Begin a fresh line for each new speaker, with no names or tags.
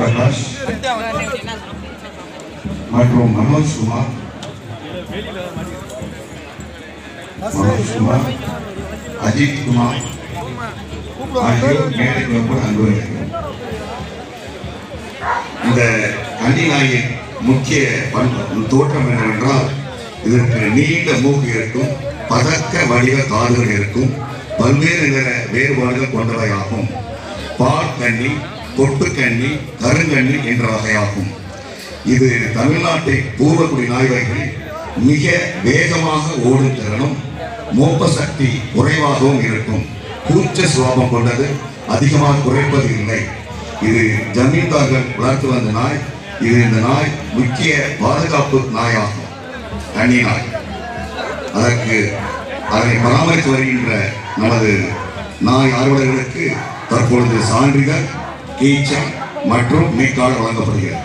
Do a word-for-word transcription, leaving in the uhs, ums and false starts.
பிரகாஷ் மற்றும் மனோஜ் குமார் மனோஜ் குமார் அஜித் குமார் ஆகியோர் மேடைக்கு அன்பு. இந்த கன்னிநாயின் முக்கிய பண்பு தோற்றம் என்னவென்றால் இதற்கு நீண்ட மூக்கு இருக்கும், பதக்க வடிவ காதுகள் இருக்கும், பல்வேறு நிற வேறுபாடுகள் கொண்டவையாகும். பால் கன்னி, கொட்டு கன்னி, கருங்கன்னி என்ற வகையாகும். இது தமிழ்நாட்டை பூர்வக்குடி நாய் வகைகளில் மிக வேகமாக ஓடும் திறனும் மோப்ப சக்தி குறைவாகவும் இருக்கும். கூச்ச சுபாவம் கொண்டது, அதிகமாக குறைப்பது இல்லை. இது ஜமீன்தார்கள் வளர்த்து வந்த நாய். இது இந்த நாய் முக்கிய பாதுகாப்பு நாயாகும், கன்னி நாய். அதற்கு அதனை பராமரித்து வருகின்ற நமது நாய் ஆர்வலர்களுக்கு தற்பொழுது சான்றிதழ், கீச்சம் மற்றும் மீக்கால் வழங்கப்படுகிறது.